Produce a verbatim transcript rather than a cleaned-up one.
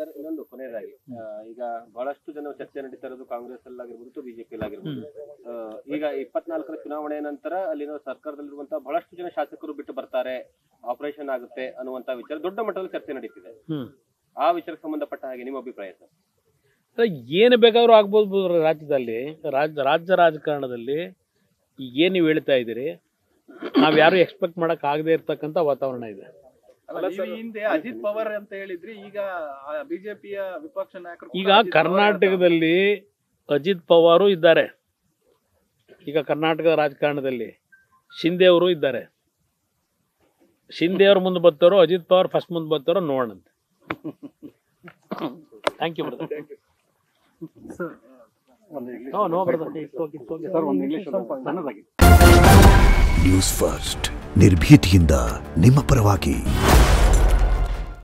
Sir ಇನ್ನೊಂದು ಕೊನೆಯದಾಗಿ ಈಗ ಬಹಳಷ್ಟು ಜನ ಚರ್ಚೆ ನಡೀತಾ ಇರೋದು ಕಾಂಗ್ರೆಸ್ ಅಲ್ಲಾಗಿರ್ಬೋದು ಬಿಜೆಪಿ ಆಗಿರ್ಬೋದು. ಈಗ ಇಪ್ಪತ್ನಾಲ್ಕರ ಚುನಾವಣೆ ನಂತರ ಅಲ್ಲಿನ ಸರ್ಕಾರದಲ್ಲಿರುವಂತಹ ಬಹಳಷ್ಟು ಜನ ಶಾಸಕರು ಬಿಟ್ಟು ಬರ್ತಾರೆ, ಆಪರೇಷನ್ ಆಗುತ್ತೆ ಅನ್ನುವಂತ ವಿಚಾರ ದೊಡ್ಡ ಮಟ್ಟದಲ್ಲಿ ಚರ್ಚೆ ನಡೀತಿದೆ. ಆ ವಿಚಾರಕ್ಕೆ ಸಂಬಂಧಪಟ್ಟ ಹಾಗೆ ನಿಮ್ಮ ಅಭಿಪ್ರಾಯ ಸರ್? ಏನು ಬೇಕಾದ್ರೂ ಆಗ್ಬೋದು ರಾಜ್ಯದಲ್ಲಿ, ರಾಜ್ಯ ರಾಜ್ಯ ರಾಜಕಾರಣದಲ್ಲಿ ಏನು ನೀವು ಹೇಳ್ತಾ ಇದ್ದೀರಿ, ನಾವ್ ಯಾರು ಎಕ್ಸ್ಪೆಕ್ಟ್ ಮಾಡಕ್ ಆಗದೆ ಇರ್ತಕ್ಕಂಥ ವಾತಾವರಣ ಇದೆ. ಹಿಂದೆ ಅಜಿತ್ ಪವಾರ್ ಅಂತ ಹೇಳಿದ್ರಿ, ಈಗ ಬಿಜೆಪಿಯ ವಿಪಕ್ಷ ನಾಯಕರು ಈಗ ಕರ್ನಾಟಕದಲ್ಲಿ ಅಜಿತ್ ಪವಾರು ಇದ್ದಾರೆ, ಈಗ ಕರ್ನಾಟಕದ ರಾಜಕಾರಣದಲ್ಲಿ ಶಿಂದೆ ಅವರು ಇದ್ದಾರೆ. ಶಿಂದೆ ಅವ್ರ ಮುಂದೆ ಬರ್ತಾರೋ ಅಜಿತ್ ಪವಾರ್ ಫಸ್ಟ್ ಮುಂದೆ ಬರ್ತಾರೋ ನೋಡೋಣಂತೆ. Thank you brother. News first ನಿರ್ಭೀತಿಯಿಂದ ನಿಮ್ಮ ಪರವಾಗಿ.